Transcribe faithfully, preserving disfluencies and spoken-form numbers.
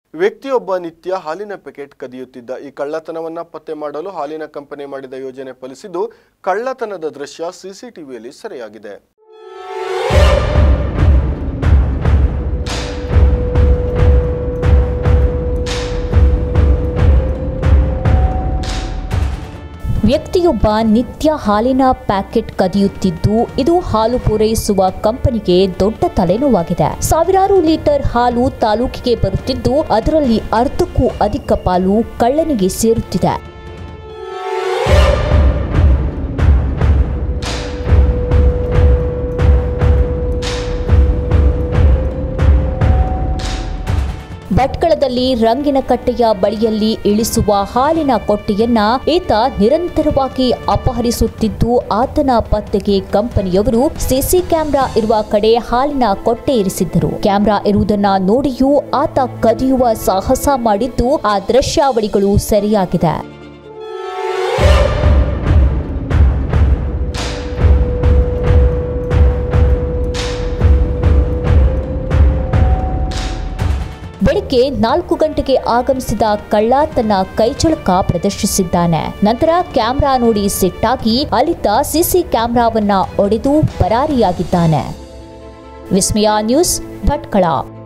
ವ್ಯಕ್ತಿಯೊಬ್ಬ ನಿತ್ಯ ಹಾಲಿನ ಪ್ಯಾಕೆಟ್ ಕದಿಯುತ್ತಿದ್ದ. ಈ ಕಳ್ಳತನವನ್ನ ಪತ್ತೆ ಮಾಡಲು ಹಾಲಿನ ಕಂಪನಿ ಮಾಡಿದ ಯೋಜನೆ ಫಲಿಸಿದ್ದು ಕಳ್ಳತನದ ದೃಶ್ಯ ಸಿಸಿಟಿವಿಯಲ್ಲಿ ಸೆರೆಯಾಗಿದೆ. ವ್ಯಕ್ತಿಯೊಬ್ಬ ನಿತ್ಯ ಹಾಲಿನ ಪ್ಯಾಕೆಟ್ ಕದಿಯುತ್ತಿದ್ದು ಇದು ಹಾಲು ಪೂರೈಸುವ ಕಂಪನಿಗೆ ದೊಡ್ಡ ತಲೆನೋವಾಗಿದೆ. ಸಾವಿರಾರು ಲೀಟರ್ ಹಾಲು ತಾಲೂಕಿಗೆ ಬರುತ್ತಿದ್ದು ಅದರಲ್ಲಿ ಅರ್ಧಕ್ಕೂ ಅಧಿಕ ಪಾಲು ಕಳ್ಳನಿಗೆ ಸೇರುತ್ತಿದೆ. ಭಟ್ಕಳದಲ್ಲಿ ರಂಗಿನ ಕಟ್ಟೆಯ ಬಳಿಯಲ್ಲಿ ಇಳಿಸುವ ಹಾಲಿನ ಕೊಟ್ಟೆಯನ್ನ ಈತ ನಿರಂತರವಾಗಿ ಅಪಹರಿಸುತ್ತಿದ್ದು ಆತನ ಪತ್ತೆಗೆ ಕಂಪನಿಯವರು ಸಿಸಿ ಕ್ಯಾಮೆರಾ ಇರುವ ಕಡೆ ಹಾಲಿನ ಕೊಟ್ಟೆ ಇರಿಸಿದ್ದರು. ಕ್ಯಾಮೆರಾ ಇರುವುದನ್ನ ನೋಡಿಯೂ ಆತ ಕದಿಯುವ ಸಾಹಸ ಮಾಡಿದ್ದು ಆ ದೃಶ್ಯಾವಳಿಗಳು ಸೆರೆಯಾಗಿದೆ. ಬೆಳಿಗ್ಗೆ ನಾಲ್ಕು ಗಂಟೆಗೆ ಆಗಮಿಸಿದ ಕಳ್ಳ ತನ್ನ ಕೈಚಳಕ ಪ್ರದರ್ಶಿಸಿದ್ದಾನೆ. ನಂತರ ಕ್ಯಾಮೆರಾ ನೋಡಿ ಸಿಟ್ಟಾಗಿ ಅಲ್ಲಿದ್ದ ಸಿಸಿ ಕ್ಯಾಮೆರಾವನ್ನ ಒಡೆದು ಪರಾರಿಯಾಗಿದ್ದಾನೆ. ವಿಸ್ಮಯ ನ್ಯೂಸ್, ಭಟ್ಕಳ.